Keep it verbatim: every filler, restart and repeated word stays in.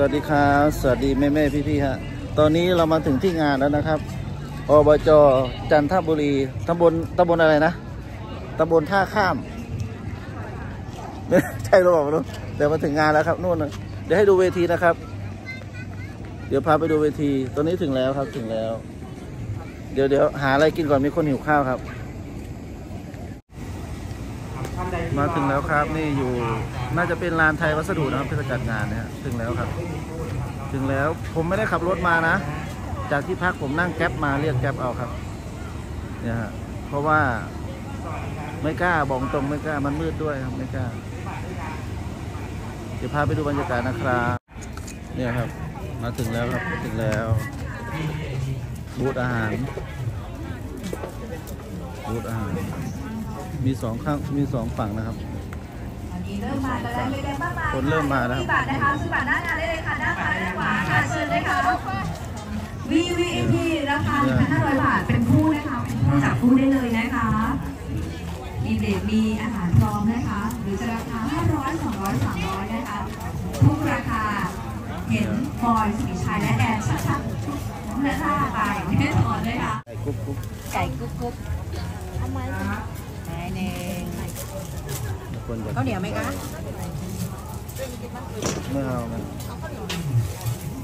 วัสดีครับสวัสดีแม่แม่พี่พี่ฮะตอนนี้เรามาถึงที่งานแล้วนะครับอบจ.จันทบุรีตำบลตำบลอะไรนะตำบลท่าข้ามใช่หรือเปล่าไม่รู้แต่มาถึงงานแล้วครับนู่นนะเดี๋ยวให้ดูเวทีนะครับเดี๋ยวพาไปดูเวทีตอนนี้ถึงแล้วครับถึงแล้วเดี๋ยวเดี๋ยวหาอะไรกินก่อนมีคนหิวข้าวครับมาถึงแล้วครับนี่อยู่น่าจะเป็นลานไทยวัสดุนะครับที่เขาจัดงานนะฮะถึงแล้วครับถึงแล้วผมไม่ได้ขับรถมานะจากที่พักผมนั่งแก๊ปมาเรียกแก๊ปเอาครับเนี่ยฮะเพราะว่าไม่กล้าบอกตรงไม่กล้ามันมืดด้วยครับไม่กล้าเดี๋ยวพาไปดูบรรยากาศนะครับเนี่ยครับมาถึงแล้วครับถึงแล้วบูธอาหารบูธอาหารมีสองข้างมีสองฝั่งนะครับเริ่มมาแล้วเล็กๆมากมายคนเริ่มมาแล้วซื้อบัตรนะคะซื้อบัตรหน้างานได้เลยค่ะด้านซ้ายด้านขวาค่ะเชิญเลยค่ะ วี วี ไอ พี ราคา หนึ่งพันห้าร้อย บาทเป็นคู่นะคะเป็นคู่จับคู่ได้เลยนะคะมีเด็กมีอาหารพร้อมนะคะหรือจะราคาห้าร้อย สองร้อย สามร้อยนะคะทุกราคาเห็นบอยสุริชัยและแอนชัดๆและท่าไปแน่นอนเลยค่ะไก่กุ๊บกุ๊บไก่กุ๊บกุ๊บทำไมไหนเองข้าวเหนียวไหมคะไม่เอานะ